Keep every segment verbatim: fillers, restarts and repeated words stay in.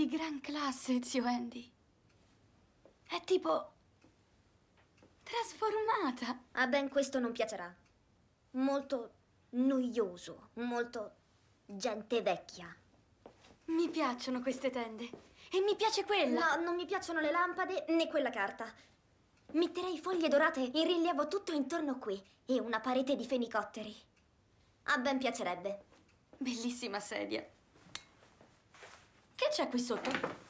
di gran classe, zio Andy. È tipo... trasformata. A Ben questo non piacerà. Molto noioso, molto gente vecchia. Mi piacciono queste tende. E mi piace quella. No, non mi piacciono le lampade né quella carta. Metterei foglie dorate in rilievo tutto intorno qui e una parete di fenicotteri. A Ben piacerebbe. Bellissima sedia. Che c'è qui sotto?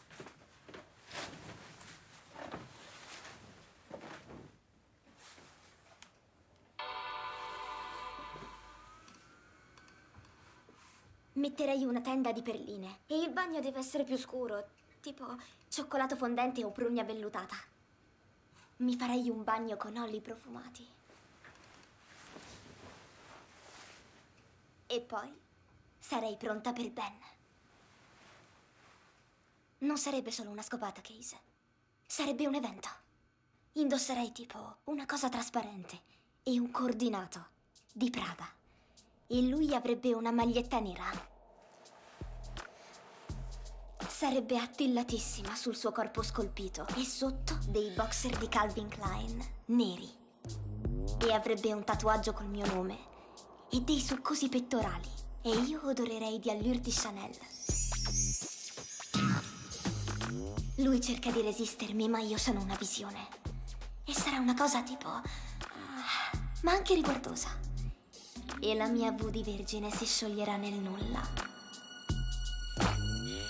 Metterei una tenda di perline e il bagno deve essere più scuro, tipo cioccolato fondente o prugna vellutata. Mi farei un bagno con olli profumati. E poi sarei pronta per Ben. Non sarebbe solo una scopata, Case. Sarebbe un evento. Indosserei tipo una cosa trasparente e un coordinato di Prada. E lui avrebbe una maglietta nera. Sarebbe attillatissima sul suo corpo scolpito e sotto dei boxer di Calvin Klein neri. E avrebbe un tatuaggio col mio nome e dei succosi pettorali. E io odorerei di Allure di Chanel. Lui cerca di resistermi, ma io sono una visione. E sarà una cosa tipo... ma anche riguardosa. E la mia V di vergine si scioglierà nel nulla.